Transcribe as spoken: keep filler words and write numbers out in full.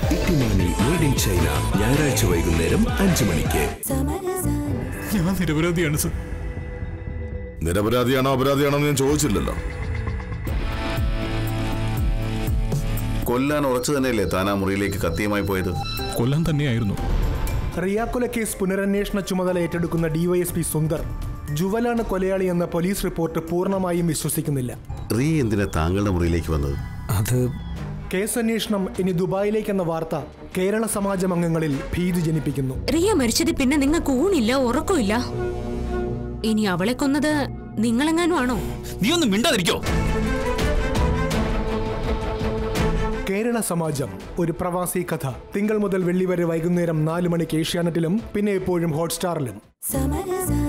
ഇട്ടിമാനി made in China ഞായറാഴ്ച വൈകുന്നേരം അഞ്ചു മണിക്ക്. ഞാൻ നിരപരാധിയാണ് സർ. നിരപരാധിയാണോ അപരാധിയാണോ എന്ന് ഞാൻ ചോദിച്ചില്ലല്ലോ. കൊല്ലാൻ ഉറച്ചു തന്നെയല്ലേ താൻ ആ മുറിയിലേക്ക് കത്തിയുമായി പോയത്? കൊല്ലാൻ തന്നെയായിരുന്നു. റിയാക്കൊല കേസ് പുനരന്വേഷണ ചുമതല ഏറ്റെടുക്കുന്ന ഡിവൈഎസ്പി സുന്ദർ ജുവലാണ് കൊലയാളി എന്ന പോലീസ് റിപ്പോർട്ട് പൂർണ്ണമായും വിശ്വസിക്കുന്നില്ല. റീ എന്തിനാ താങ്കളുടെ മുറിയിലേക്ക് വന്നത്? അത് കേസ് അന്വേഷണം ഇനി ദുബായിലേക്കെന്ന വാർത്ത കേരള സമാജം അംഗങ്ങളിൽ ഭീതി ജനിപ്പിക്കുന്നു. റിയ മരിച്ചത് പിന്നെ നിങ്ങൾക്ക് ഊണില്ല ഉറക്കമില്ല. ഇനി അവളെ കൊന്നത് നിങ്ങളെങ്ങാനും ആണോ? നീ ഒന്നും മിണ്ടാതിരിക്കോ? കേരള സമാജം ഒരു പ്രവാസി കഥ തിങ്കൾ മുതൽ വെള്ളി വരെ വൈകുന്നേരം നാല് മണിക്ക് ഏഷ്യാനെറ്റിലും പിന്നെ എപ്പോഴും ഹോട്ട്സ്റ്റാറിലും.